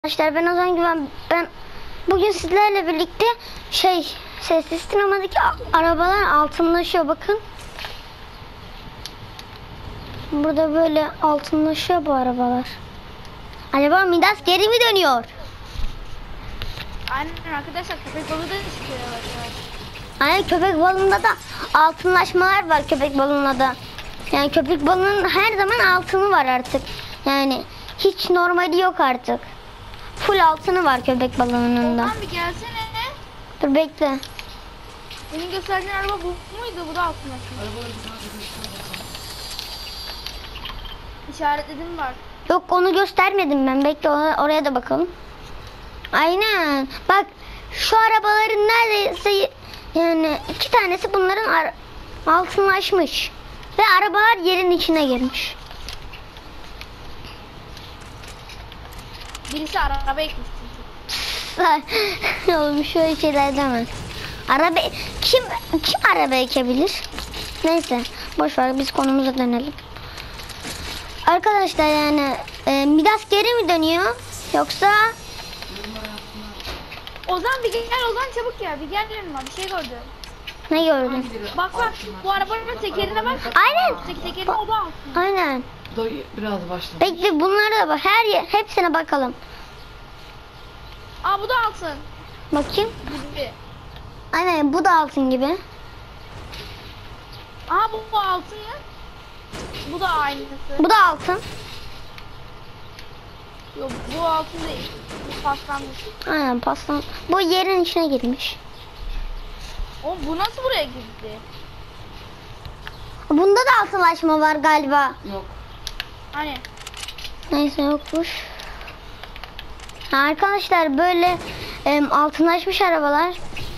Arkadaşlar ben Ozan Güven. Ben bugün sizlerle birlikte sessiz sinemadaki arabalar altınlaşıyor, bakın. Burada böyle altınlaşıyor bu arabalar. Acaba Midas geri mi dönüyor? Aynen arkadaşlar, köpek balığı da çıkıyorlar. Aynen, köpek balığında da altınlaşmalar var, köpek balığında da. Yani köpek balığının her zaman altını var artık. Yani hiç normali yok artık. Full altını var köpek balığının da. Ozan bir gelsene. Dur bekle. Senin gösterdiğin araba bu muydu? Bu da altınlaşma. İşaretledim var. Yok, onu göstermedim ben. Bekle, oraya da bakalım. Aynen. Bak şu arabaların neredeyse yani 2 tanesi bunların altınlaşmış. Ve arabalar yerin içine girmiş. Birisi araba ekmiş çünkü. Oğlum şöyle şeyler deme. Kim araba ekebilir? Neyse boş ver, biz konumuza dönelim. Arkadaşlar yani Midas geri mi dönüyor yoksa? Ozan bir gel, Ozan çabuk gel. Bir gel yanıma, bir şey gördüm. Ne gördün? Bak bu arabanın tekerine bak. Aynen. Tekerine o da altın. Aynen. Biraz başla. Bekle, bunlara da bak. Hepsine bakalım. Aa, bu da altın. Bakayım. Gibi. Aynen, bu da altın gibi. Aa, bu altın ya. Bu da aynısı. Bu da altın. Yok, bu altın değil. Bu paslanmış. Aynen, paslan. Bu yerin içine girmiş. Oğlum bu nasıl buraya girdi? Bunda da altınlaşma var galiba. Yok. Hani? Neyse, yokmuş. Arkadaşlar böyle altınlaşmış arabalar.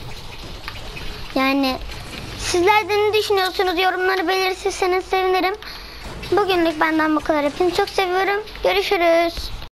Yani sizler de ne düşünüyorsunuz? Yorumları belirtirseniz sevinirim. Bugünlük benden bu kadar. Hepinizi çok seviyorum. Görüşürüz.